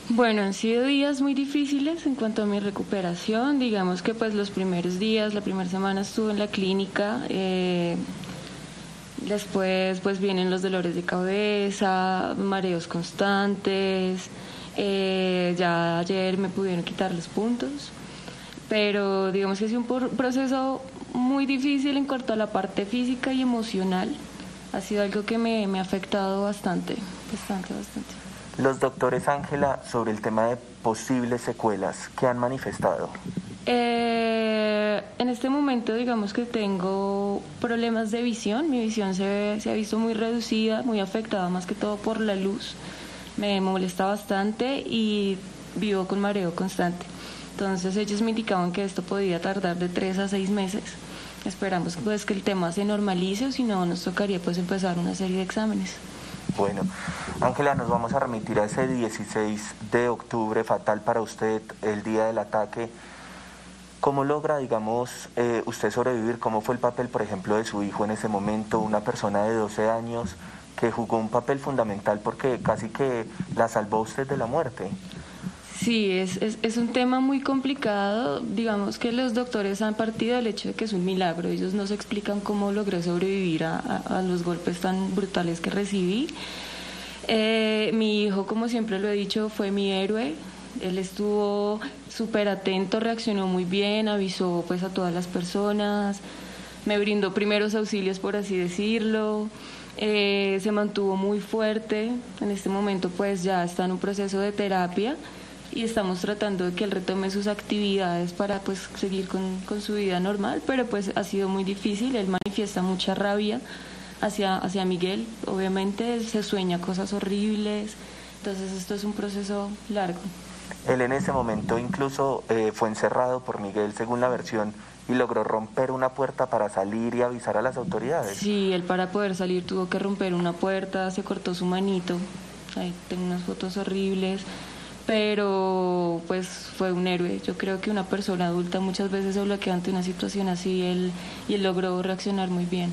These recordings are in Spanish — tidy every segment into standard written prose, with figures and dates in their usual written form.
Bueno, han sido días muy difíciles en cuanto a mi recuperación. Digamos que pues los primeros días, la primera semana estuve en la clínica. Después pues vienen los dolores de cabeza, mareos constantes. Ya ayer me pudieron quitar los puntos. Pero digamos que ha sido un proceso muy difícil en cuanto a la parte física y emocional. Ha sido algo que me ha afectado bastante, bastante, bastante. Los doctores, Ángela, sobre el tema de posibles secuelas, ¿qué han manifestado? En este momento digamos que tengo problemas de visión, mi visión se ha visto muy reducida, muy afectada más que todo por la luz, me molesta bastante y vivo con mareo constante. Entonces ellos me indicaban que esto podía tardar de 3 a 6 meses. Esperamos pues que el tema se normalice o si no nos tocaría pues empezar una serie de exámenes. Bueno, Ángela, nos vamos a remitir a ese 16 de octubre fatal para usted, el día del ataque. ¿Cómo logra, digamos, usted sobrevivir? ¿Cómo fue el papel, por ejemplo, de su hijo en ese momento? Una persona de 12 años que jugó un papel fundamental porque casi que la salvó usted de la muerte. Sí, es un tema muy complicado. Digamos que los doctores han partido del hecho de que es un milagro. Ellos no se explican cómo logré sobrevivir a los golpes tan brutales que recibí. Mi hijo, como siempre lo he dicho, fue mi héroe. Él estuvo súper atento, reaccionó muy bien, avisó pues a todas las personas, me brindó primeros auxilios, por así decirlo. Se mantuvo muy fuerte. En este momento pues ya está en un proceso de terapia y estamos tratando de que él retome sus actividades para pues seguir con su vida normal, pero pues ha sido muy difícil. Él manifiesta mucha rabia hacia Miguel, obviamente se sueña cosas horribles, entonces esto es un proceso largo. Él en ese momento incluso fue encerrado por Miguel, según la versión, y logró romper una puerta para salir y avisar a las autoridades. Sí, él para poder salir tuvo que romper una puerta, se cortó su manito, ahí tengo unas fotos horribles, pero pues fue un héroe. Yo creo que una persona adulta muchas veces se bloquea ante una situación así y él logró reaccionar muy bien.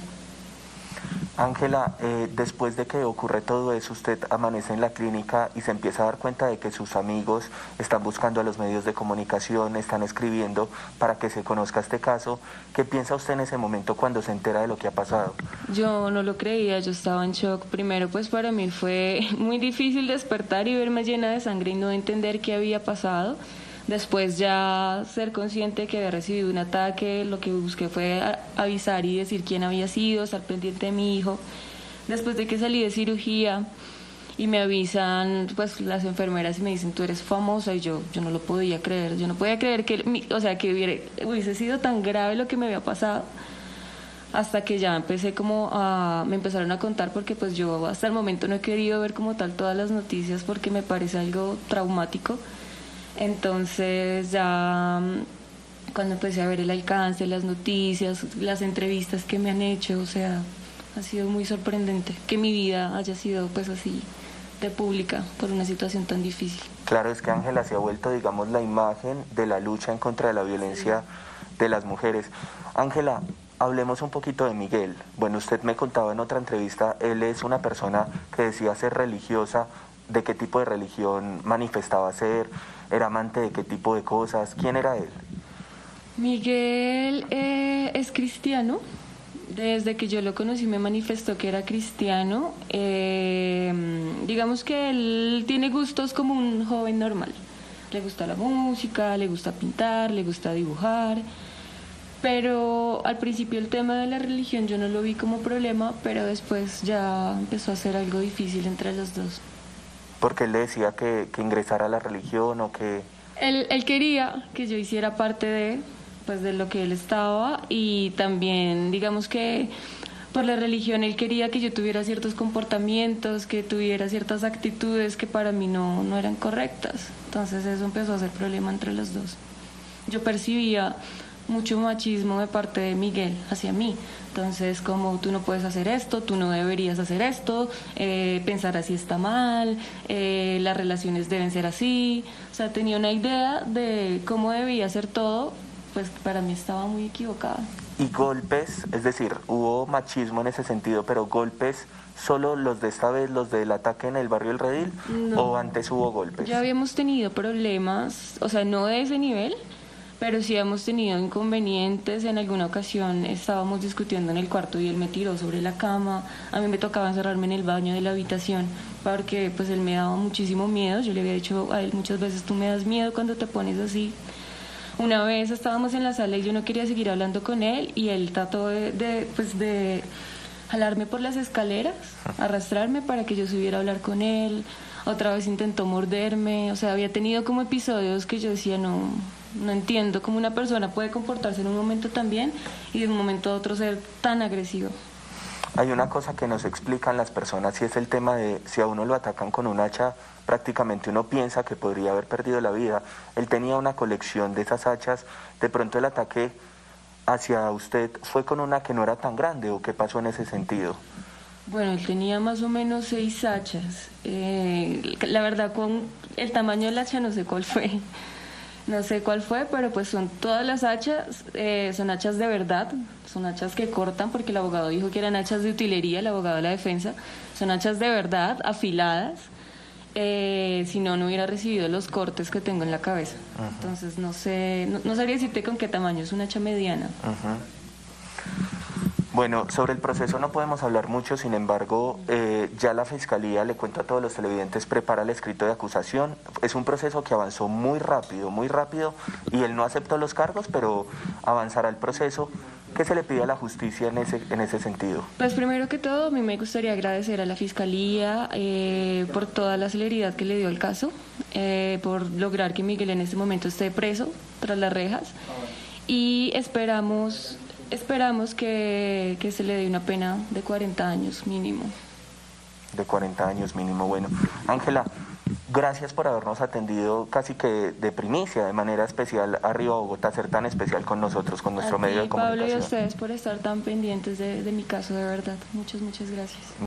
Ángela, después de que ocurre todo eso, usted amanece en la clínica y se empieza a dar cuenta de que sus amigos están buscando a los medios de comunicación, están escribiendo para que se conozca este caso. ¿Qué piensa usted en ese momento cuando se entera de lo que ha pasado? Yo no lo creía, yo estaba en shock. Primero, pues para mí fue muy difícil despertar y verme llena de sangre y no entender qué había pasado. Después ya ser consciente de que había recibido un ataque, lo que busqué fue avisar y decir quién había sido, estar pendiente de mi hijo. Después de que salí de cirugía y me avisan pues las enfermeras y me dicen tú eres famosa y yo no lo podía creer, yo no podía creer que, o sea, que hubiese sido tan grave lo que me había pasado. Hasta que ya empecé me empezaron a contar porque pues yo hasta el momento no he querido ver como tal todas las noticias porque me parece algo traumático. Entonces ya cuando empecé a ver el alcance, las noticias, las entrevistas que me han hecho, o sea, ha sido muy sorprendente que mi vida haya sido pues así de pública por una situación tan difícil. Claro, es que Ángela se ha vuelto, digamos, la imagen de la lucha en contra de la violencia de las mujeres. Ángela, hablemos un poquito de Miguel. Bueno, usted me contaba en otra entrevista, él es una persona que decía ser religiosa. ¿De qué tipo de religión manifestaba ser? ¿Era amante de qué tipo de cosas? ¿Quién era él? Miguel es cristiano. Desde que yo lo conocí me manifestó que era cristiano. Digamos que él tiene gustos como un joven normal. Le gusta la música, le gusta pintar, le gusta dibujar. Pero al principio el tema de la religión yo no lo vi como problema, pero después ya empezó a ser algo difícil entre los dos. Porque él le decía que ingresara a la religión o que... Él quería que yo hiciera parte pues, de lo que él estaba y también, digamos que por la religión él quería que yo tuviera ciertos comportamientos, que tuviera ciertas actitudes que para mí no eran correctas. Entonces eso empezó a ser problema entre los dos. Yo percibía mucho machismo de parte de Miguel hacia mí. Entonces, como tú no puedes hacer esto, tú no deberías hacer esto, pensar así está mal, las relaciones deben ser así. O sea, tenía una idea de cómo debía ser todo, pues para mí estaba muy equivocada. Y golpes, es decir, hubo machismo en ese sentido, pero golpes, ¿solo los de esta vez, los del ataque en el barrio El Redil, No. o antes hubo golpes? Ya habíamos tenido problemas, o sea, no de ese nivel, pero sí hemos tenido inconvenientes. En alguna ocasión estábamos discutiendo en el cuarto y él me tiró sobre la cama. A mí me tocaba encerrarme en el baño de la habitación porque pues él me daba muchísimo miedo. Yo le había dicho a él muchas veces, tú me das miedo cuando te pones así. Una vez estábamos en la sala y yo no quería seguir hablando con él y él trató de jalarme por las escaleras, arrastrarme para que yo subiera a hablar con él. Otra vez intentó morderme, o sea, había tenido como episodios que yo decía, no entiendo cómo una persona puede comportarse en un momento tan bien y de un momento a otro ser tan agresivo. Hay una cosa que nos explican las personas y es el tema de si a uno lo atacan con un hacha, prácticamente uno piensa que podría haber perdido la vida. Él tenía una colección de esas hachas, de pronto el ataque hacia usted fue con una que no era tan grande, ¿o qué pasó en ese sentido? Bueno, él tenía más o menos 6 hachas. La verdad, con el tamaño del hacha no sé cuál fue. No sé cuál fue, pero pues son todas las hachas, son hachas de verdad, son hachas que cortan, porque el abogado dijo que eran hachas de utilería, el abogado de la defensa, son hachas de verdad, afiladas, si no, no hubiera recibido los cortes que tengo en la cabeza. Entonces no sé, no sabría decirte con qué tamaño, es una hacha mediana. Bueno, sobre el proceso no podemos hablar mucho, sin embargo, ya la Fiscalía, le cuento a todos los televidentes, prepara el escrito de acusación. Es un proceso que avanzó muy rápido, y él no aceptó los cargos, pero avanzará el proceso. ¿Qué se le pide a la justicia en ese sentido? Pues primero que todo, a mí me gustaría agradecer a la Fiscalía por toda la celeridad que le dio el caso, por lograr que Miguel en este momento esté preso tras las rejas, y esperamos que se le dé una pena de 40 años mínimo. De 40 años mínimo, bueno. Ángela, gracias por habernos atendido casi que de primicia, de manera especial, arriba a Bogotá, ser tan especial con nosotros, con nuestro medio de comunicación. Pablo, y a ustedes por estar tan pendientes de mi caso, de verdad. Muchas gracias.